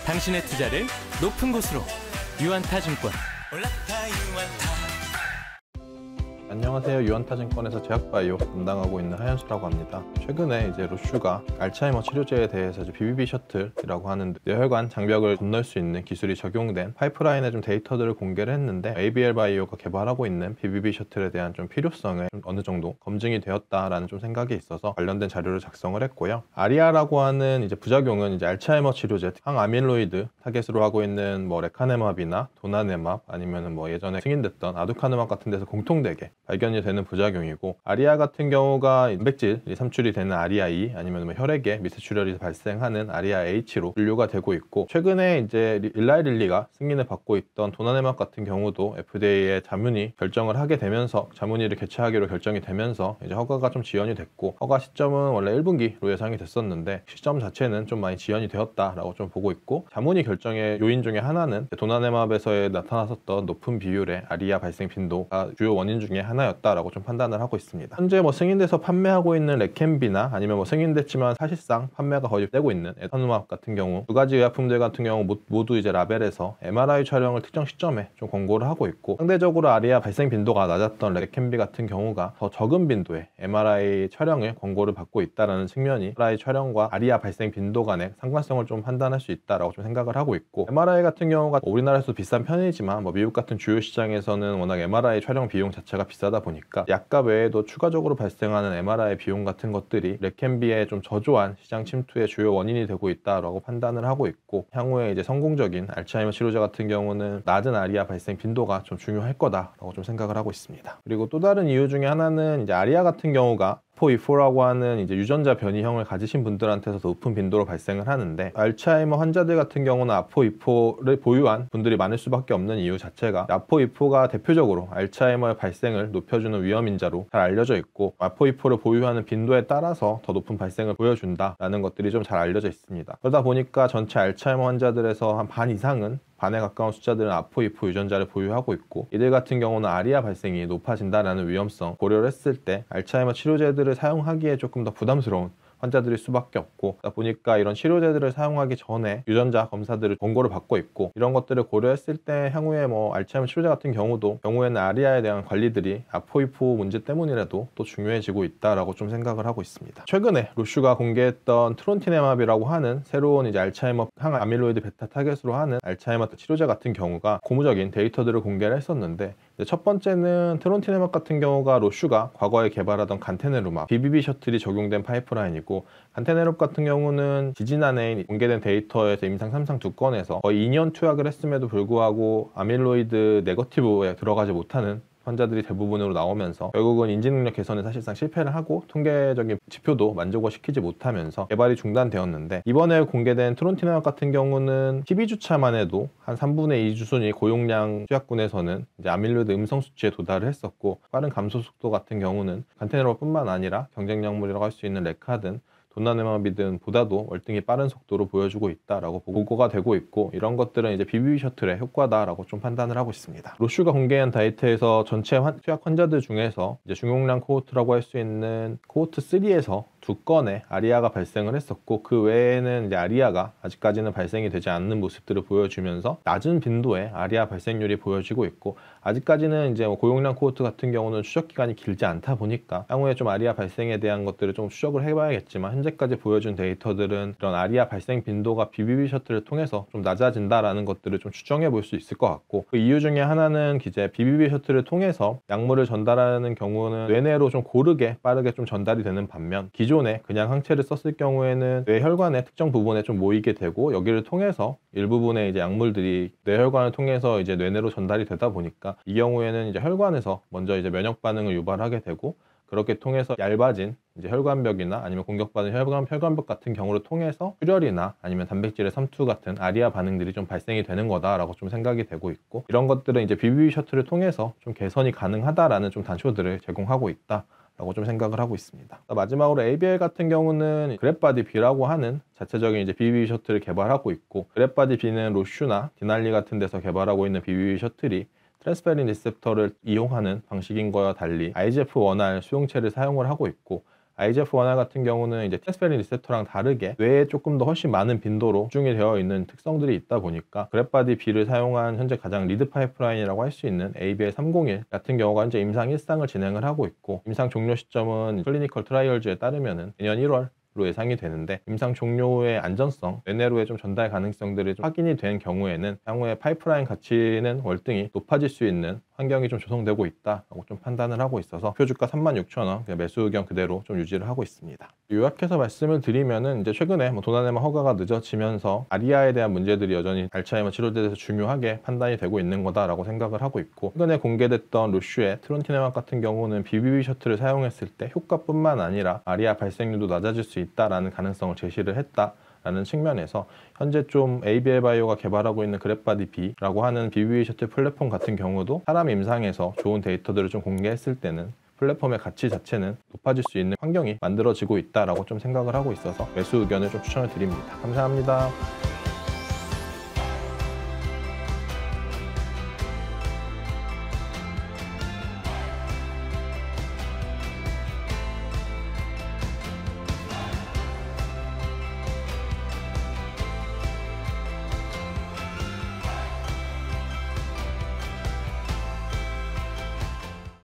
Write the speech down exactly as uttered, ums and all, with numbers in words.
당신의 투자를 높은 곳으로 유한타증권. 안녕하세요. 유한타증권에서 제약바이오 담당하고 있는 하현수라고 합니다. 최근에 이제 로슈가 알츠하이머 치료제에 대해서 이제 비비비 셔틀이라고 하는 뇌혈관 장벽을 건널 수 있는 기술이 적용된 파이프라인의 좀 데이터들을 공개를 했는데, 에이비엘 바이오가 개발하고 있는 비비비 셔틀에 대한 좀 필요성을 좀 어느 정도 검증이 되었다라는 좀 생각이 있어서 관련된 자료를 작성을 했고요. 아리아라고 하는 이제 부작용은 이제 알츠하이머 치료제 항아밀로이드 타겟으로 하고 있는 뭐 레카네맙이나 도나네맙 아니면은 뭐 예전에 승인됐던 아두카누맙 같은 데서 공통되게 발견이 되는 부작용이고, 아리아 같은 경우가 단백질이 삼출이 되는 아리아 이 아니면 뭐 혈액에 미세출혈이 발생하는 아리아 에이치로 분류가 되고 있고, 최근에 이제 일라이릴리가 승인을 받고 있던 도나네맙 같은 경우도 에프디에이의 자문위 결정을 하게 되면서 자문위를 개최하기로 결정이 되면서 이제 허가가 좀 지연이 됐고, 허가 시점은 원래 일 분기로 예상이 됐었는데 시점 자체는 좀 많이 지연이 되었다라고 좀 보고 있고, 자문위 결정의 요인 중에 하나는 도나네맙에서 나타났었던 높은 비율의 아리아 발생 빈도가 주요 원인 중에 하나였다라고 좀 판단을 하고 있습니다. 현재 뭐 승인돼서 판매하고 있는 레켐비나 아니면 뭐 승인됐지만 사실상 판매가 거의 되고 있는 에타누맙 같은 경우, 두 가지 의약품들 같은 경우 모두 이제 라벨에서 엠알아이 촬영을 특정 시점에 좀 권고를 하고 있고, 상대적으로 아리아 발생 빈도가 낮았던 레켐비 같은 경우가 더 적은 빈도의 엠알아이 촬영을 권고를 받고 있다는 측면이 엠알아이 촬영과 아리아 발생 빈도 간의 상관성을 좀 판단할 수 있다라고 좀 생각을 하고 있고, 엠알아이 같은 경우가 우리나라에서도 비싼 편이지만 뭐 미국 같은 주요 시장에서는 워낙 엠알아이 촬영 비용 자체가 비싸다 보니까 약값 외에도 추가적으로 발생하는 엠알아이 비용 같은 것들이 레켐비의 좀 저조한 시장 침투의 주요 원인이 되고 있다라고 판단을 하고 있고, 향후에 이제 성공적인 알츠하이머 치료제 같은 경우는 낮은 아리아 발생 빈도가 좀 중요할 거다라고 좀 생각을 하고 있습니다. 그리고 또 다른 이유 중에 하나는 이제 아리아 같은 경우가 아포이포라고 하는 이제 유전자 변이형을 가지신 분들한테서 높은 빈도로 발생을 하는데, 알츠하이머 환자들 같은 경우는 아포이포를 보유한 분들이 많을 수밖에 없는 이유 자체가 아포이포가 대표적으로 알츠하이머의 발생을 높여주는 위험인자로 잘 알려져 있고, 아포이포를 보유하는 빈도에 따라서 더 높은 발생을 보여준다라는 것들이 좀 잘 알려져 있습니다. 그러다 보니까 전체 알츠하이머 환자들에서 한 반 이상은, 반에 가까운 숫자들은 아포이포 유전자를 보유하고 있고, 이들 같은 경우는 아리아 발생이 높아진다라는 위험성 고려를 했을 때 알츠하이머 치료제들을 사용하기에 조금 더 부담스러운 환자들일 수밖에 없고, 그러다 보니까 이런 치료제들을 사용하기 전에 유전자 검사들을 권고를 받고 있고, 이런 것들을 고려했을 때 향후에 뭐 알츠하이머 치료제 같은 경우도 경우에는 아리아에 대한 관리들이 아포이포 문제 때문이라도 또 중요해지고 있다라고 좀 생각을 하고 있습니다. 최근에 로슈가 공개했던 트론티네맙이라고 하는 새로운 이제 알츠하이머 항아밀로이드 베타 타겟으로 하는 알츠하이머 치료제 같은 경우가 고무적인 데이터들을 공개를 했었는데, 첫 번째는 트론티네맙 같은 경우가 로슈가 과거에 개발하던 간테네루맙 비비비 셔틀이 적용된 파이프라인이고, 간테네롭 같은 경우는 지지난해 공개된 데이터에서 임상 삼 상 두 건에서 거의 이 년 투약을 했음에도 불구하고 아밀로이드 네거티브에 들어가지 못하는 환자들이 대부분으로 나오면서 결국은 인지 능력 개선에 사실상 실패를 하고 통계적인 지표도 만족시키지 못하면서 개발이 중단되었는데, 이번에 공개된 트론티네맙 같은 경우는 십이 주차만 해도 한 삼분의 이 수준이 고용량 투약군에서는 이제 아밀로이드 음성 수치에 도달을 했었고, 빠른 감소 속도 같은 경우는 간테네롭뿐만 아니라 경쟁 약물이라고 할 수 있는 레카든 도나네맙이든 보다도 월등히 빠른 속도로 보여주고 있다라고 보고가 되고 있고, 이런 것들은 이제 비비비 셔틀의 효과다라고 좀 판단을 하고 있습니다. 로슈가 공개한 데이터에서 전체 환, 투약 환자들 중에서 이제 중용량 코호트라고 할 수 있는 코호트 삼에서 두 건의 아리아가 발생을 했었고, 그 외에는 이제 아리아가 아직까지는 발생이 되지 않는 모습들을 보여주면서 낮은 빈도의 아리아 발생률이 보여지고 있고, 아직까지는 이제 뭐 고용량 코호트 같은 경우는 추적 기간이 길지 않다 보니까 향후에 좀 아리아 발생에 대한 것들을 좀 추적을 해봐야겠지만, 현재까지 보여준 데이터들은 이런 아리아 발생 빈도가 비비비 셔틀을 통해서 좀 낮아진다라는 것들을 좀 추정해 볼 수 있을 것 같고, 그 이유 중에 하나는 이제 비비비 셔틀을 통해서 약물을 전달하는 경우는 뇌내로 좀 고르게 빠르게 좀 전달이 되는 반면, 기존 기존에 그냥 항체를 썼을 경우에는 뇌혈관의 특정 부분에 좀 모이게 되고, 여기를 통해서 일부분의 이제 약물들이 뇌혈관을 통해서 이제 뇌내로 전달이 되다 보니까 이 경우에는 이제 혈관에서 먼저 이제 면역 반응을 유발하게 되고, 그렇게 통해서 얇아진 이제 혈관벽이나 아니면 공격받은 혈관, 혈관벽 같은 경우를 통해서 출혈이나 아니면 단백질의 삼투 같은 아리아 반응들이 좀 발생이 되는 거다라고 좀 생각이 되고 있고, 이런 것들은 이제 비비비 셔틀을 통해서 좀 개선이 가능하다라는 좀 단초들을 제공하고 있다 라고 좀 생각을 하고 있습니다. 마지막으로 에이비엘 같은 경우는 그랩바디 B라고 하는 자체적인 이제 비비비 셔틀을 개발하고 있고, 그랩바디 B는 로슈나 디날리 같은 데서 개발하고 있는 비비비 셔틀이 트랜스페린 리셉터를 이용하는 방식인 거와 달리 아이지에프 원 알 수용체를 사용을 하고 있고, 아이지에프 일 알 같은 경우는 이제 트랜스페린 리셉터랑 다르게 뇌에 조금 더 훨씬 많은 빈도로 집중이 되어 있는 특성들이 있다 보니까 그랩바디 B를 사용한 현재 가장 리드 파이프라인이라고 할 수 있는 에이비엘 삼공일 같은 경우가 현재 임상 일 상을 진행을 하고 있고, 임상 종료 시점은 클리니컬 트라이얼즈에 따르면은 내년 일월 로 예상이 되는데, 임상 종료 후의 안전성, 뇌내로의 좀 전달 가능성들이 좀 확인이 된 경우에는 향후에 파이프라인 가치는 월등히 높아질 수 있는 환경이 좀 조성되고 있다라고 좀 판단을 하고 있어서 표주가 삼만 육천 원 매수 의견 그대로 좀 유지를 하고 있습니다. 요약해서 말씀을 드리면은 이제 최근에 뭐 도나네마 허가가 늦어지면서 아리아에 대한 문제들이 여전히 알츠하이머 치료제에 대해서 중요하게 판단이 되고 있는 거다라고 생각을 하고 있고, 최근에 공개됐던 로슈의 트론티네맘 같은 경우는 비비비 셔틀을 사용했을 때 효과뿐만 아니라 아리아 발생률도 낮아질 수 있다라는 가능성을 제시를 했다 라는 측면에서 현재 좀 에이비엘 바이오가 개발하고 있는 그랩바디 B라고 하는 비비비 셔틀 플랫폼 같은 경우도 사람 임상에서 좋은 데이터들을 좀 공개했을 때는 플랫폼의 가치 자체는 높아질 수 있는 환경이 만들어지고 있다라고 좀 생각을 하고 있어서 매수 의견을 좀 추천을 드립니다. 감사합니다.